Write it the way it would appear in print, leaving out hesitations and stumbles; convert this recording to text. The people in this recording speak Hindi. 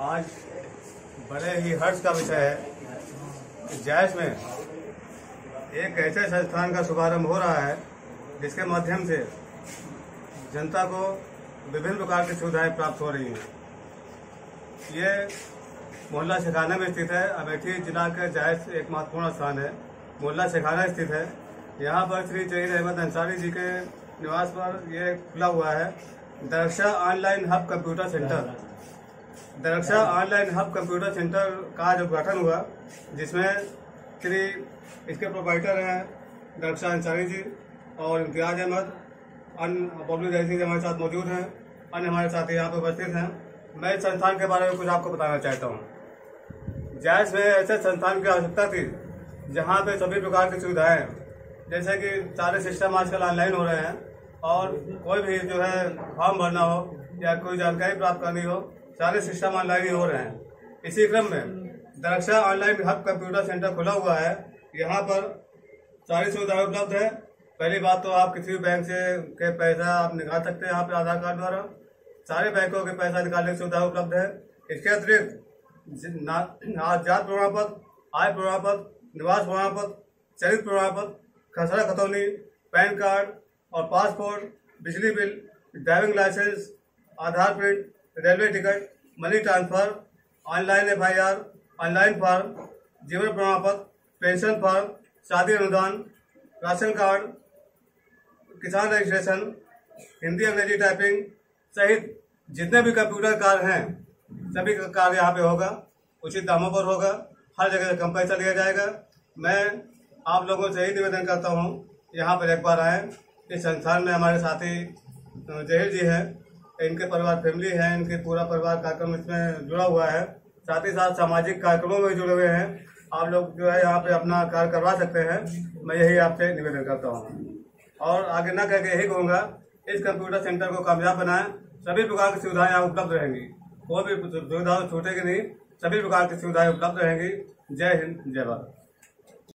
आज बड़े ही हर्ष का विषय है कि जैश में एक ऐसे संस्थान का शुभारंभ हो रहा है जिसके माध्यम से जनता को विभिन्न प्रकार की सुविधाएं प्राप्त हो रही हैं। ये मोहल्ला शेखाना में स्थित है। अमेठी जिला के जैश एक महत्वपूर्ण स्थान है। मोहल्ला शेखाना स्थित है। यहाँ पर श्री जहीर अहमद अंसारी जी के निवास पर ये खुला हुआ है Daraksha online hub computer centre. Daraksha online hub computer centre का आज उद्घाटन हुआ, जिसमें श्री इसके प्रोप्राइटर हैं दरक्षा अंसारी जी और इम्तियाज अहमद, अन्य पब्लिक एजेंसी हमारे साथ मौजूद हैं, अन्य हमारे साथी यहाँ पर उपस्थित हैं। मैं इस संस्थान के बारे में कुछ आपको बताना चाहता हूँ। जैश में ऐसे संस्थान की आवश्यकता थी जहाँ पे सभी प्रकार की सुविधाएं, जैसे कि सारे सिस्टम आजकल ऑनलाइन हो रहे हैं और कोई भी जो है फॉर्म भरना हो या कोई जानकारी प्राप्त करनी हो, सारे सिस्टम ऑनलाइन ही हो रहे हैं। इसी क्रम में Daraksha online hub computer centre खुला हुआ है। यहाँ पर सारी सुविधाएं उपलब्ध है। पहली बात तो आप किसी भी बैंक से के पैसा आप निकाल सकते हैं यहाँ पे आधार कार्ड द्वारा। सारे बैंकों के पैसा निकालने की सुविधा उपलब्ध है। इसके अतिरिक्त जात प्रमाण पत्र, आय प्रमाण पत्र, निवास प्रमाण पत्र, चरित्र प्रमाण पत्र, खसरा खतौनी, पैन कार्ड और पासपोर्ट, बिजली bill, driving licence, Aadhaar print, railway ticket, money transfer, online FIR, online form, जीवन प्रमाण पत्र, पेंशन फॉर्म, शादी अनुदान, राशन कार्ड, किसान रजिस्ट्रेशन, हिंदी अंग्रेजी टाइपिंग सहित जितने भी कंप्यूटर कार्य हैं सभी का कार्य यहाँ पे होगा। उचित दामों पर होगा। हर जगह से कम पैसा लिया जाएगा। मैं आप लोगों से यही निवेदन करता हूँ, यहाँ पर एक बार आए। इस संस्थान में हमारे साथी जहीर जी हैं, इनके परिवार फैमिली है, इनके पूरा परिवार कार्यक्रम इसमें जुड़ा हुआ है। साथ ही साथ सामाजिक कार्यक्रमों में जुड़े हुए हैं। आप लोग जो है यहाँ पे अपना कार्य करवा सकते हैं। मैं यही आपसे निवेदन करता हूँ और आगे न करके यही कहूँगा, इस कंप्यूटर सेंटर को कामयाब बनाएं। सभी प्रकार की सुविधाएं यहाँ उपलब्ध रहेंगी। कोई भी सुविधा छूटेगी नहीं। सभी प्रकार की सुविधाएं उपलब्ध रहेंगी। जय हिंद, जय भारत।